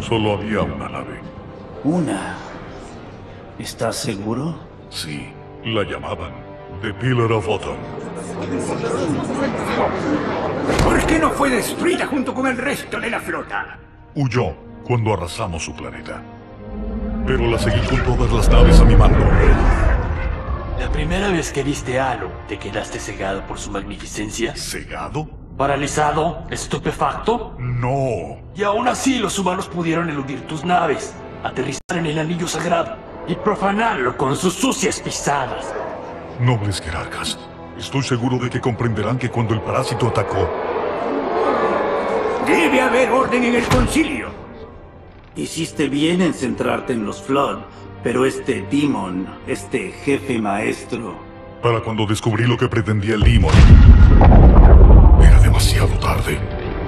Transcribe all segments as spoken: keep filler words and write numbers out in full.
Solo había una nave. ¿Una? ¿Estás seguro? Sí, la llamaban The Pillar of Autumn. ¿Por qué no fue destruida junto con el resto de la flota? Huyó cuando arrasamos su planeta. Pero la seguí con todas las naves a mi mando. La primera vez que viste a Halo, ¿te quedaste cegado por su magnificencia? ¿Cegado? ¿Paralizado? ¿Estupefacto? No. Y aún así los humanos pudieron eludir tus naves, aterrizar en el anillo sagrado y profanarlo con sus sucias pisadas. Nobles jerarcas, estoy seguro de que comprenderán que cuando el parásito atacó... Debe haber orden en el concilio. Hiciste bien en centrarte en los Flood, pero este Demon, este jefe maestro... Para cuando descubrí lo que pretendía el Demon, era demasiado tarde.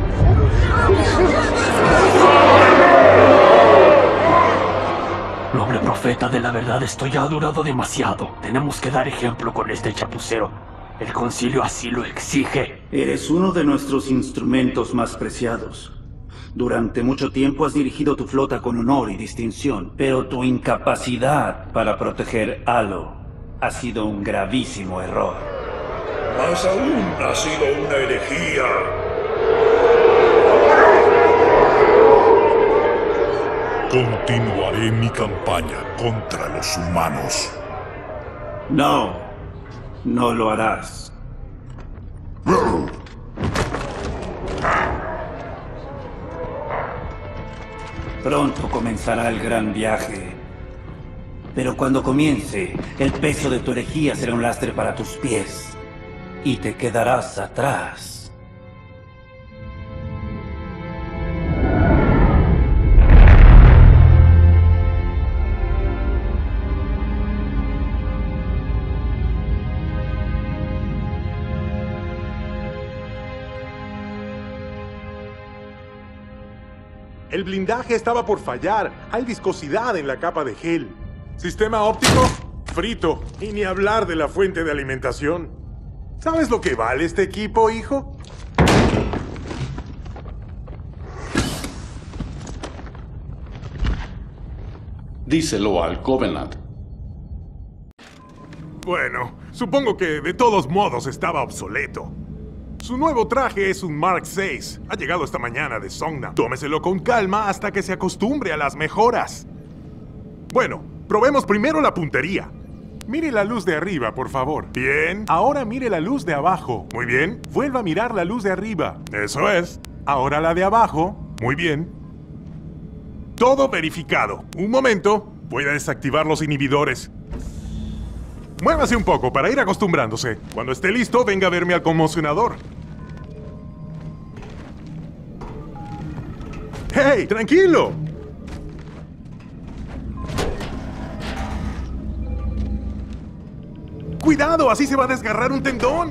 Noble profeta de la verdad, esto ya ha durado demasiado. Tenemos que dar ejemplo con este chapucero. El concilio así lo exige. Eres uno de nuestros instrumentos más preciados. Durante mucho tiempo has dirigido tu flota con honor y distinción, pero tu incapacidad para proteger Halo ha sido un gravísimo error. Más aún ha sido una herejía. Continuaré mi campaña contra los humanos. No, no lo harás. Pronto comenzará el gran viaje. Pero cuando comience, el peso de tu herejía será un lastre para tus pies. Y te quedarás atrás. El blindaje estaba por fallar. Hay viscosidad en la capa de gel. Sistema óptico, frito. Y ni hablar de la fuente de alimentación. ¿Sabes lo que vale este equipo, hijo? Díselo al Covenant. Bueno, supongo que de todos modos estaba obsoleto. Su nuevo traje es un Mark seis. Ha llegado esta mañana de Songnam. Tómeselo con calma hasta que se acostumbre a las mejoras. Bueno, probemos primero la puntería. Mire la luz de arriba, por favor. Bien. Ahora mire la luz de abajo. Muy bien. Vuelva a mirar la luz de arriba. Eso es. Ahora la de abajo. Muy bien. Todo verificado. Un momento. Voy a desactivar los inhibidores. Muévase un poco para ir acostumbrándose. Cuando esté listo, venga a verme al conmocionador. ¡Hey! ¡Tranquilo! ¡Cuidado! Así se va a desgarrar un tendón.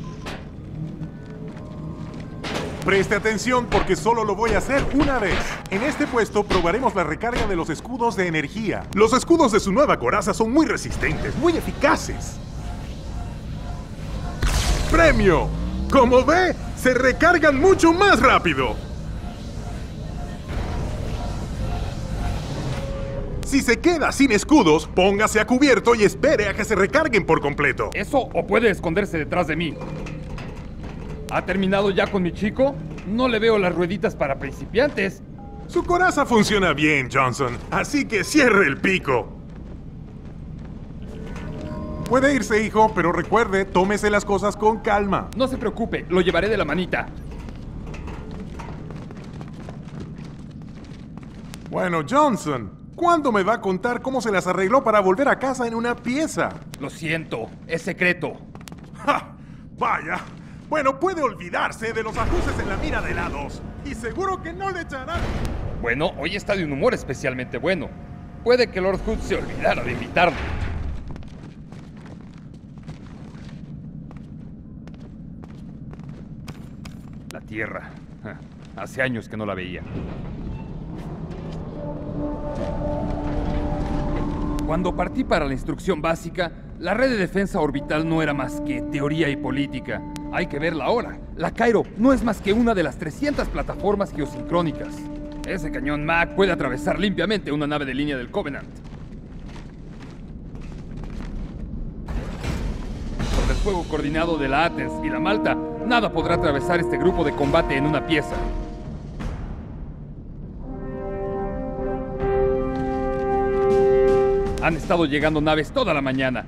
Preste atención porque solo lo voy a hacer una vez. En este puesto probaremos la recarga de los escudos de energía. Los escudos de su nueva coraza son muy resistentes, muy eficaces. ¡Premio! Como ve, se recargan mucho más rápido. Si se queda sin escudos, póngase a cubierto y espere a que se recarguen por completo. Eso o puede esconderse detrás de mí. ¿Ha terminado ya con mi chico? No le veo las rueditas para principiantes. Su coraza funciona bien, Johnson, así que cierre el pico. Puede irse, hijo, pero recuerde, tómese las cosas con calma. No se preocupe, lo llevaré de la manita. Bueno, Johnson, ¿cuándo me va a contar cómo se las arregló para volver a casa en una pieza? Lo siento, es secreto. ¡Ja! Vaya. Bueno, puede olvidarse de los ajustes en la mira de lados. Y seguro que no le echarán. Bueno, hoy está de un humor especialmente bueno. Puede que Lord Hood se olvidara de invitarme. La Tierra. Hace años que no la veía. Cuando partí para la instrucción básica, la red de defensa orbital no era más que teoría y política. Hay que verla ahora. La Cairo no es más que una de las trescientas plataformas geosincrónicas. Ese cañón Mac puede atravesar limpiamente una nave de línea del Covenant. Con el fuego coordinado de la Athens y la Malta, nada podrá atravesar este grupo de combate en una pieza. Han estado llegando naves toda la mañana.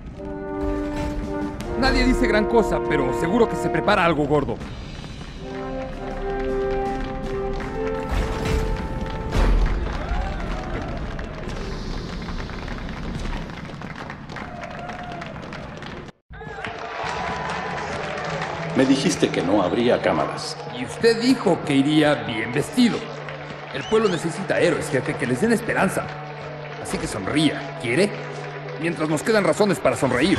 Nadie dice gran cosa, pero seguro que se prepara algo gordo. Me dijiste que no habría cámaras. Y usted dijo que iría bien vestido. El pueblo necesita héroes, jefe, que les den esperanza. Así que sonría, ¿quiere? Mientras nos quedan razones para sonreír.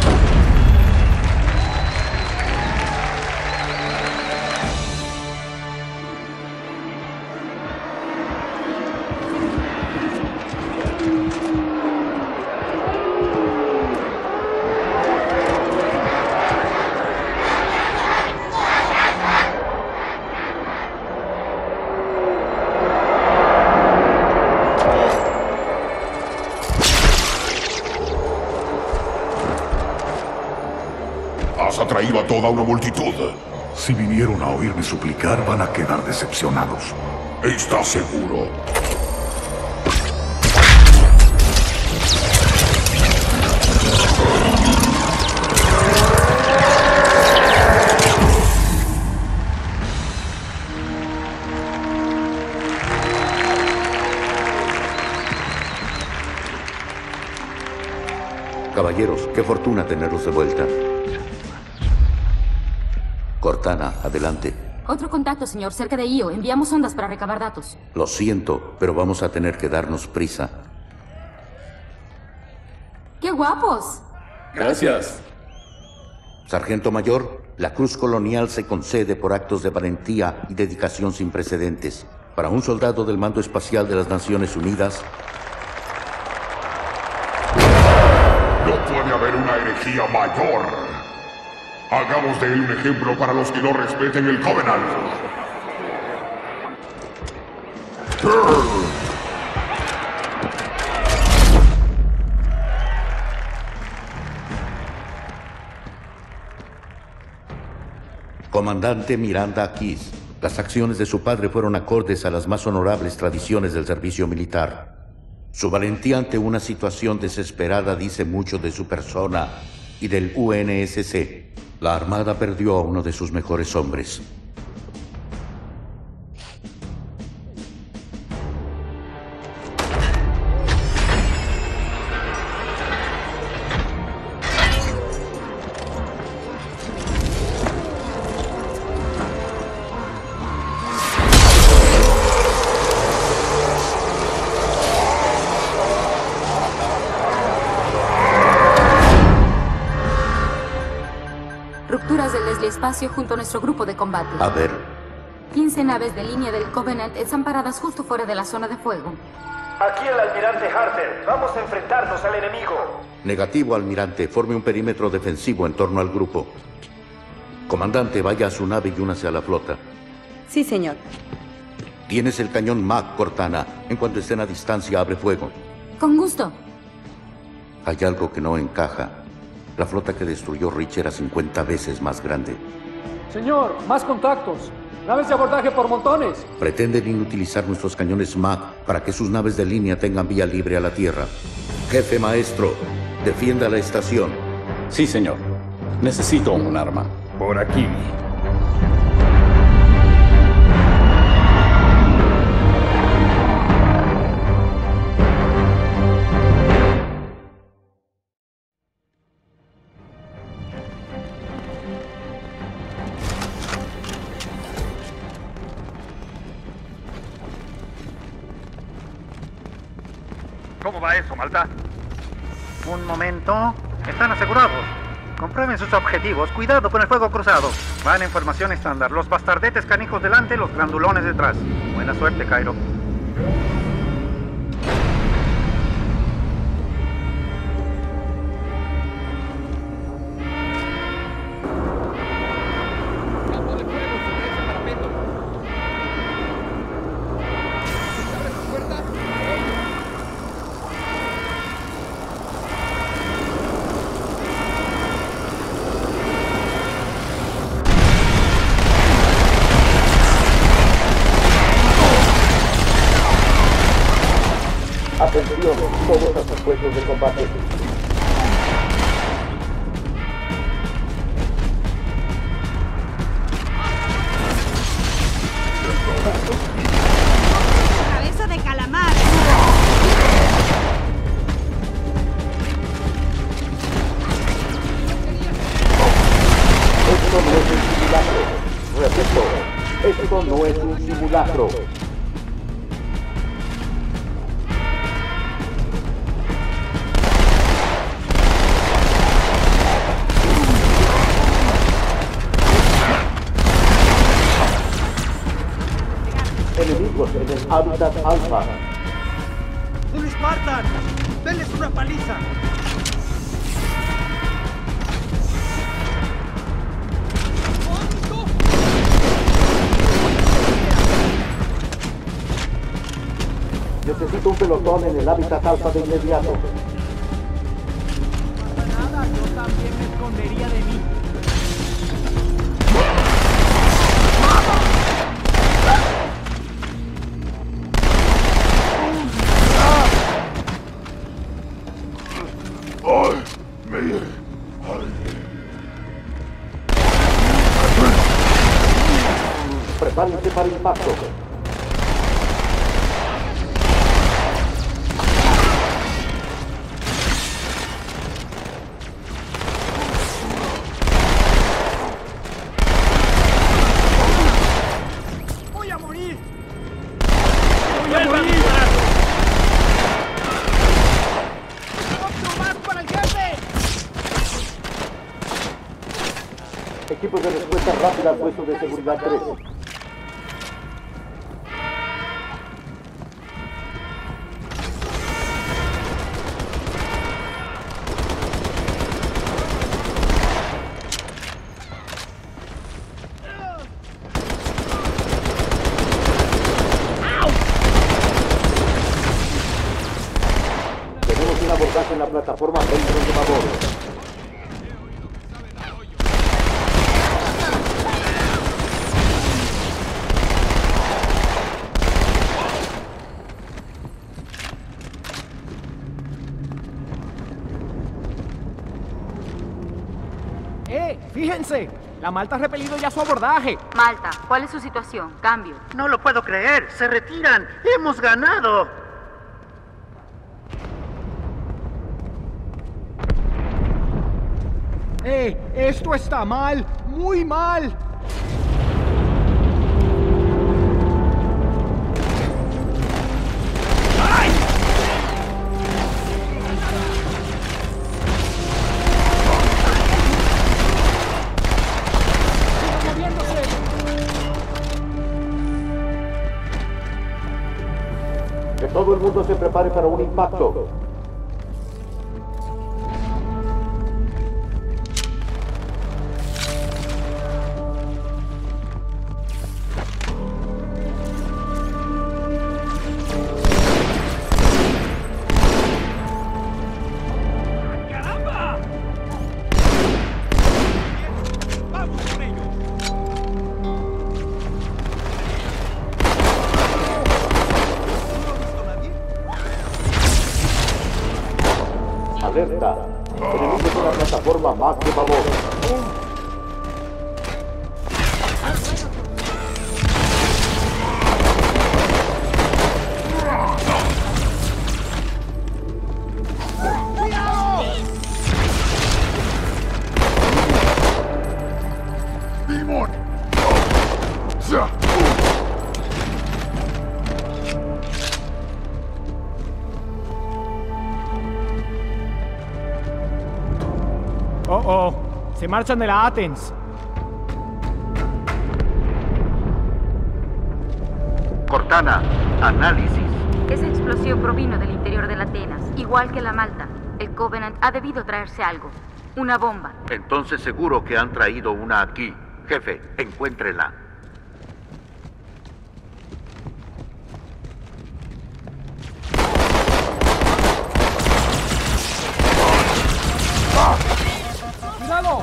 Has atraído a toda una multitud. Si vinieron a oírme suplicar, van a quedar decepcionados. ¿Estás seguro? Caballeros, qué fortuna tenerlos de vuelta. Cortana, adelante. Otro contacto, señor, cerca de Io. Enviamos ondas para recabar datos. Lo siento, pero vamos a tener que darnos prisa. ¡Qué guapos! Gracias. Sargento Mayor, la Cruz Colonial se concede por actos de valentía y dedicación sin precedentes. Para un soldado del Mando Espacial de las Naciones Unidas... No puede haber una herejía mayor. Hagamos de él un ejemplo para los que no respeten el Covenant. Comandante Miranda Keys, las acciones de su padre fueron acordes a las más honorables tradiciones del servicio militar. Su valentía ante una situación desesperada dice mucho de su persona y del U N S C. La Armada perdió a uno de sus mejores hombres. Rupturas del desliespacio junto a nuestro grupo de combate. A ver. quince naves de línea del Covenant están paradas justo fuera de la zona de fuego. Aquí el almirante Harper. Vamos a enfrentarnos al enemigo. Negativo, almirante. Forme un perímetro defensivo en torno al grupo. Comandante, vaya a su nave y únase a la flota. Sí, señor. Tienes el cañón Mac, Cortana. En cuanto estén a distancia, abre fuego. Con gusto. Hay algo que no encaja. La flota que destruyó Rich era cincuenta veces más grande. Señor, más contactos. Naves de abordaje por montones. Pretenden inutilizar nuestros cañones Mac para que sus naves de línea tengan vía libre a la Tierra. Jefe maestro, defienda la estación. Sí, señor. Necesito un arma. Por aquí. ¿Cómo va eso, Malta? Un momento. Están asegurados. Comprueben sus objetivos. Cuidado con el fuego cruzado. Van en formación estándar. Los bastardetes canijos delante, los grandulones detrás. Buena suerte, Cairo. Atención, todos a sus puestos de combate. ¡Cabeza de calamar! Esto no es un simulacro. Repito, esto no es un simulacro. Enemigos en el hábitat alfa. ¡Un Spartan! ¡Denles una paliza! Necesito un pelotón en el hábitat alfa de inmediato. No pasa nada, yo también me escondería de mí. Prepárense para impacto. ¡Voy a morir! ¡Voy a morir! ¡Otro más para el jefe! Equipos de respuesta rápida al puesto de seguridad tres. Tenemos un abordaje en la plataforma dentro de Babor. ¡Eh! ¡Fíjense! La Malta ha repelido ya su abordaje. Malta, ¿cuál es su situación? Cambio. No lo puedo creer. Se retiran. Hemos ganado. ¡Eh! ¡Esto está mal! ¡Muy mal! Que todo el mundo se prepare para un impacto. ¡Caramba! ¡Vamos con ellos! Alerta. Enemigos en la plataforma más de Babor. ¡Demon! Oh, oh. Se marchan de la Athens. Cortana, análisis. Esa explosión provino del interior de la Atenas, igual que la Malta. El Covenant ha debido traerse algo. Una bomba. Entonces seguro que han traído una aquí. Jefe, encuéntrenla. ¡Cuidado!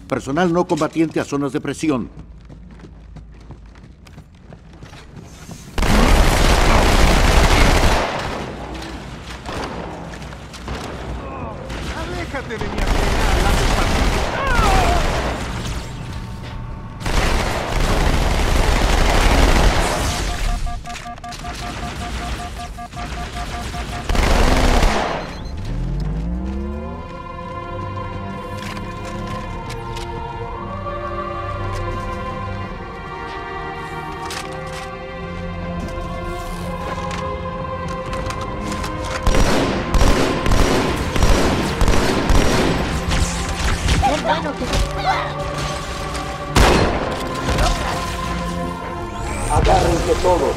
Personal no combatiente a zonas de presión. Aléjate de mi arsenal, Agárrense todos.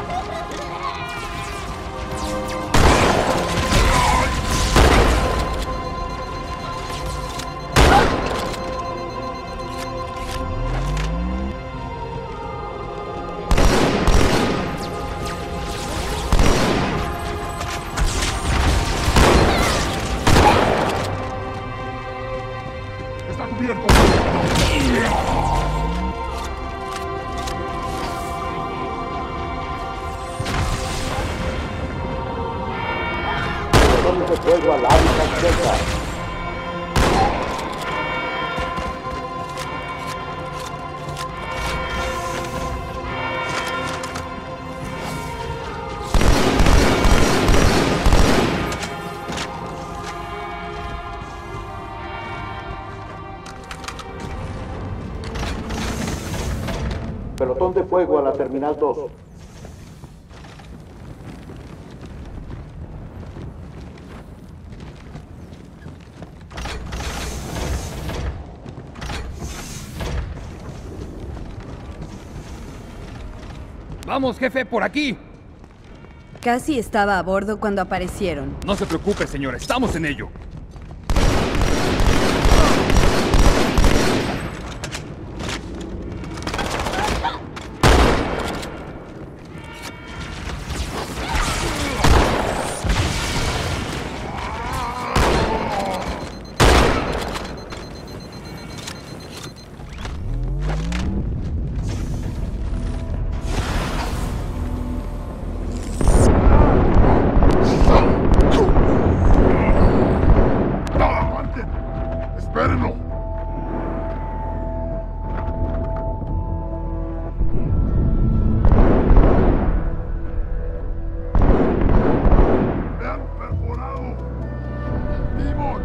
Está cubierto. De fuego al hábitat Delta. Pelotón de fuego a la Terminal dos. Vamos, jefe, por aquí. Casi estaba a bordo cuando aparecieron. No se preocupe, señor, estamos en ello. ¡Espérenlo! ¡Me han perforado! ¡Timón!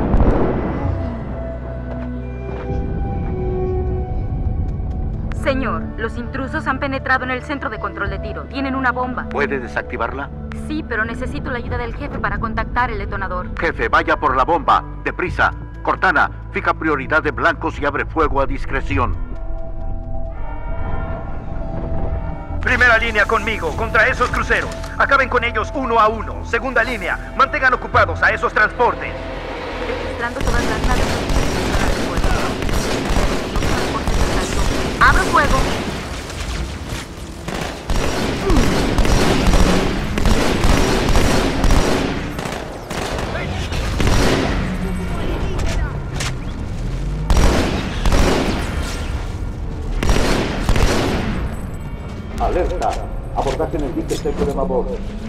Señor, los intrusos han penetrado en el centro de control de tiro. Tienen una bomba. ¿Puede desactivarla? Sí, pero necesito la ayuda del jefe para contactar el detonador. Jefe, vaya por la bomba. ¡Deprisa! Cortana, fija prioridad de blancos y abre fuego a discreción. Primera línea conmigo, contra esos cruceros. Acaben con ellos uno a uno. Segunda línea, mantengan ocupados a esos transportes. Registrando todas las naves. ¡Abre fuego! Alerta. Abordaje en el dique seco de Mabor.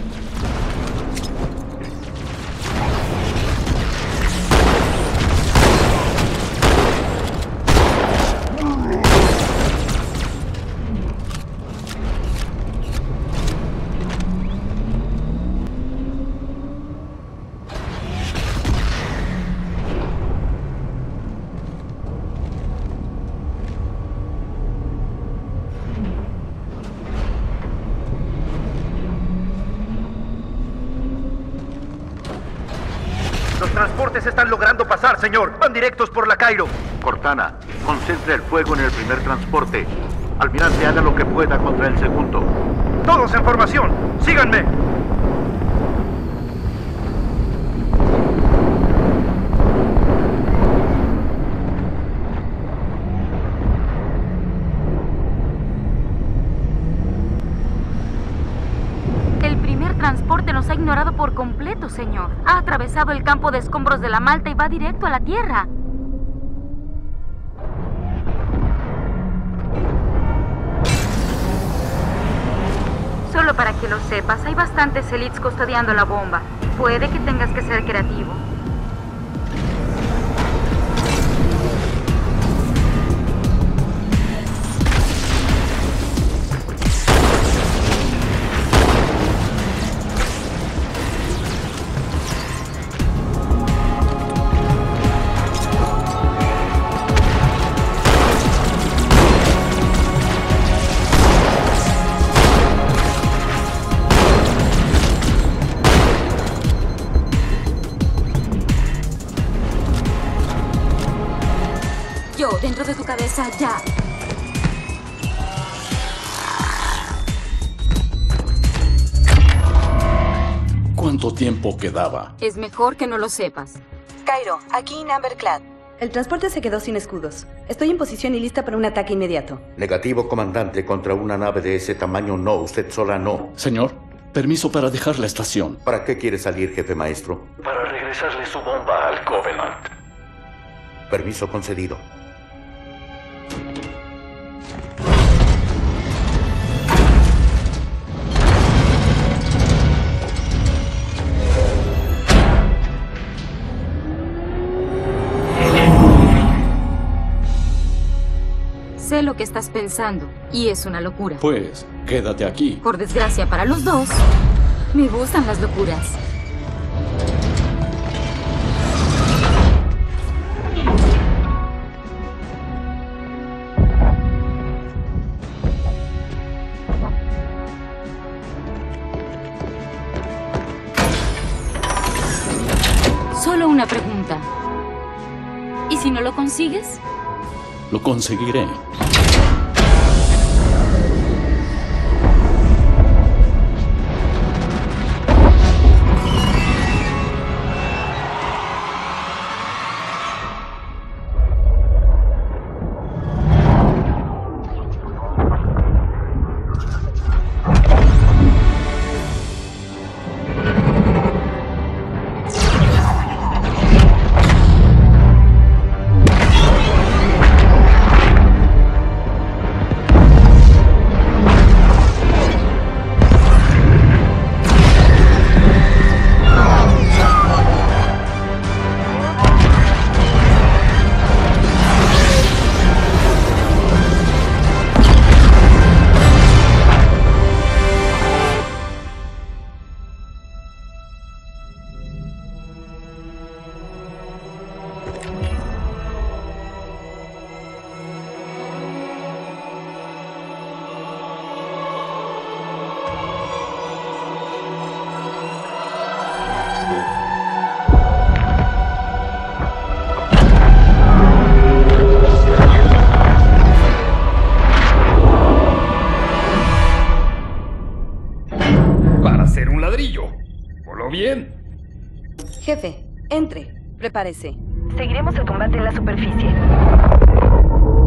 Los transportes están logrando pasar, señor. Van directos por la Cairo. Cortana, concentre el fuego en el primer transporte. Almirante, haga lo que pueda contra el segundo. Todos en formación. Síganme. El transporte nos ha ignorado por completo, señor. Ha atravesado el campo de escombros de la Malta y va directo a la Tierra. sepas, hay bastantes elites custodiando la bomba. Puede que tengas que ser creativo. Dentro de tu cabeza, ya. ¿Cuánto tiempo quedaba? Es mejor que no lo sepas. Cairo, aquí en Amberclad. El transporte se quedó sin escudos. Estoy en posición y lista para un ataque inmediato. Negativo, comandante. Contra una nave de ese tamaño, no. Usted sola, no. Señor, permiso para dejar la estación. ¿Para qué quiere salir, jefe maestro? Para regresarle su bomba al Covenant. Permiso concedido. Sé lo que estás pensando, y es una locura. Pues, quédate aquí. Por desgracia para los dos, me gustan las locuras. Solo una pregunta. ¿Y si no lo consigues? Lo conseguiré. Bien. Jefe, entre. Prepárese. Seguiremos el combate en la superficie.